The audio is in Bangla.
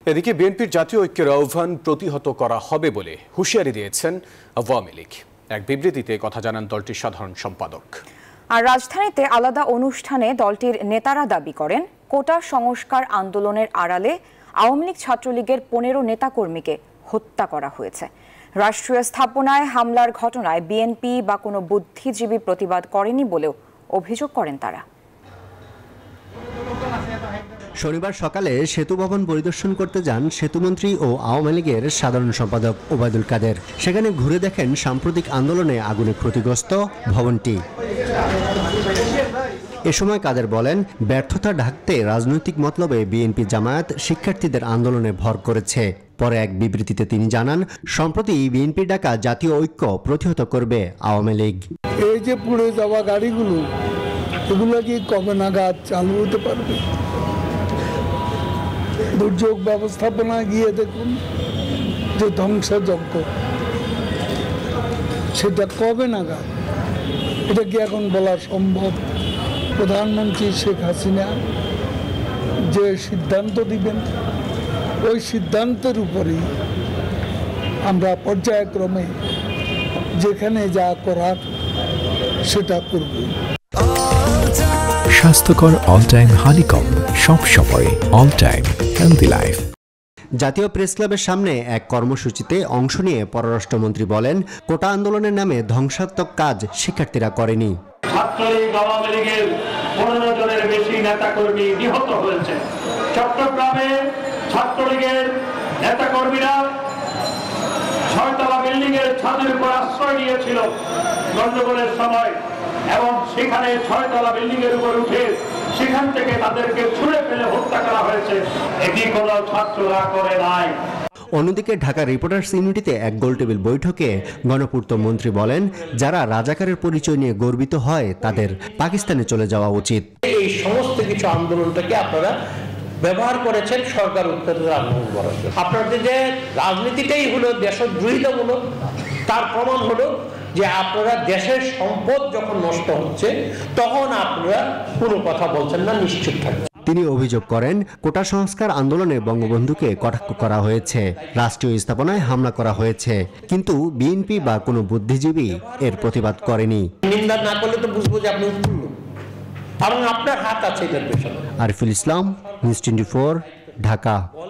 এদিকে বিএনপির জাতীয় ঐক্যের আহ্বান প্রতিহত করা হবে বলে হুঁশিয়ারি দিয়েছেন আওয়ামী লীগ। এক বিবৃতিতে কথা জানান দলটির সাধারণ সম্পাদক। আর রাজধানীতে আলাদা অনুষ্ঠানে দলটির নেতারা দাবি করেন, কোটা সংস্কার আন্দোলনের আড়ালে আওয়ামী লীগ ছাত্রলীগের 15 নেতাকর্মীকে হত্যা করা হয়েছে। রাষ্ট্রীয় স্থাপনায় হামলার ঘটনায় বিএনপি বা কোনো বুদ্ধিজীবী প্রতিবাদ করেনি বলেও অভিযোগ করেন তারা। শনিবার সকালে সেতু ভবন পরিদর্শন করতে যান সেতুমন্ত্রী ও আওয়ামী লীগের সাধারণ সম্পাদক ওবায়দুল কাদের। সেখানে ঘুরে দেখেন সাম্প্রতিক আন্দোলনে আগুনে ক্ষতিগ্রস্ত ভবনটি। এ সময় কাদের বলেন, ব্যর্থতা ঢাকতে রাজনৈতিক মতলবে বিএনপি জামায়াত শিক্ষার্থীদের আন্দোলনে ভর করেছে। পরে এক বিবৃতিতে তিনি জানান, সম্প্রতি বিএনপি ডাকা জাতীয় ঐক্য প্রতিহত করবে আওয়ামী লীগ। এই যে পুড়ে যাওয়া গাড়িগুলো, এগুলো কি কবে নাগাদ চালু হতে পারবে? দুর্যোগ ব্যবস্থাপনা গিয়ে দেখুন যে ধ্বংসযজ্ঞ, সেটা কবে নাগাদ? এটা কি এখন বলা সম্ভব? প্রধানমন্ত্রী শেখ হাসিনা যে সিদ্ধান্ত দিবেন, ওই সিদ্ধান্তের উপরেই আমরা পর্যায়ক্রমে যেখানে যা করার সেটা করব। স্বাস্থ্যকর অল টাইম হানিকম, সব সময় অল টাইম হেলদি লাইফ। জাতীয় প্রেস ক্লাবের সামনে এক কর্মসূচিতে অংশ নিয়ে পররাষ্ট্রমন্ত্রী বলেন, কোটা আন্দোলনের নামে ধ্বংসাত্মক কাজ শিক্ষার্থীরা করেনি। ছাত্রলীগ আওয়ামী লীগের 15 জনের বেশি নেতাকর্মী নিহত হয়েছে। চট্টগ্রামে ছাত্রলীগের নেতাকর্মীরা 6তলা বিল্ডিং এর ছাদের উপর আশ্রয় নিয়েছিল গন্ডগোলের সময়, এবং সেখানে 6তলা বিল্ডিং এর উপর উঠে সেখান থেকে তাদেরকে ছুঁড়ে ফেলে হত্যা করা হয়েছে। এটি কোনো ছাত্ররা করে নাই। অন্যদিকে ঢাকা রিপোর্টার্স ইউনিটিতে এক গোলটেবিল বৈঠকে গণপূর্ত মন্ত্রী বলেন, যারা রাজাকারের পরিচয় নিয়ে গর্বিত হয় তাদের পাকিস্তানে চলে যাওয়া উচিত। এই সমস্ত কিছু আন্দোলনটাকে আপনারা ব্যবহার করেছেন সরকার উত্তরের আন্দোলন করার জন্য। আপনাদের যে রাজনীতিটাই হলো দেশদ্রোহিতামূলক, তার প্রমাণ হলো যে আপনারা দেশের সম্পদ যখন নষ্ট হচ্ছে তখন আপনারা কোনো কথা বলছেন না, নিশ্চুপ থাকছেন। তিনি অভিযোগ করেন, কোটা সংস্কার আন্দোলনে বঙ্গবন্ধুকে কটাক্ষ করা হয়েছে, রাষ্ট্রীয় স্থাপনায় হামলা করা হয়েছে, কিন্তু বিএনপি বা কোনো বুদ্ধিজীবী এর প্রতিবাদ করেনি। নিন্দা না করলে তো বুঝবো যে আপনি উৎফুল্ল, কারণ আপনার হাত আছে এটার পেছনে। আরিফুল ইসলাম, নিউজ 24, ঢাকা।